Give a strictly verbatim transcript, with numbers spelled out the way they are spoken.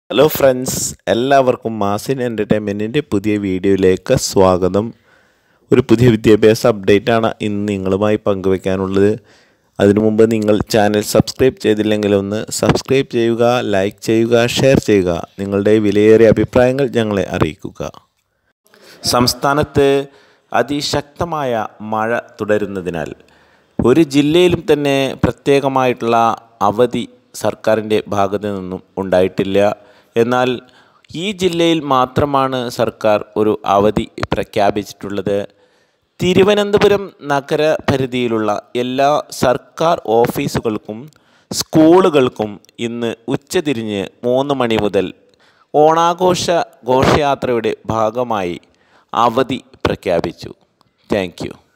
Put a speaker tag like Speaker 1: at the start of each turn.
Speaker 1: Hello friends, എല്ലാവർക്കും മാസിൻ എൻ്റർടൈൻമെൻറ്റിൻ്റെ പുതിയ വീഡിയോയിലേക്ക് സ്വാഗതം. ഒരു പുതിയ വിദ്യാഭ്യാസ അപ്ഡേറ്റാണ് ഇന്ന് നിങ്ങളുമായി പങ്കുവയ്ക്കാനുള്ളത്. അതിനു മുമ്പ് നിങ്ങൾ ചാനൽ സബ്സ്ക്രൈബ് ചെയ്തില്ലെങ്കിൽ ഒന്ന് സബ്സ്ക്രൈബ് ചെയ്യുക, ലൈക്ക് ചെയ്യുക, ഷെയർ ചെയ്യുക. നിങ്ങളുടെ വിലയേറിയ അഭിപ്രായങ്ങൾ ഞങ്ങളെ അറിയിക്കുക. സംസ്ഥാനത്ത് അതിശക്തമായ മഴ തുടരുന്നതിനാൽ ഒരു ജില്ലയിലും തന്നെ പ്രത്യേകമായിട്ടുള്ള അവധി സർക്കാരിൻ്റെ ഭാഗത്തു നിന്നും ഉണ്ടായിട്ടില്ല. എന്നാൽ ഈ ജില്ലയിൽ മാത്രമാണ് സർക്കാർ ഒരു അവധി പ്രഖ്യാപിച്ചിട്ടുള്ളത്. തിരുവനന്തപുരം നഗരപരിധിയിലുള്ള എല്ലാ സർക്കാർ ഓഫീസുകൾക്കും സ്കൂളുകൾക്കും ഇന്ന് ഉച്ചതിരിഞ്ഞ് മൂന്ന് മണി മുതൽ ഓണാഘോഷ ഘോഷയാത്രയുടെ ഭാഗമായി അവധി പ്രഖ്യാപിച്ചു. Thank U.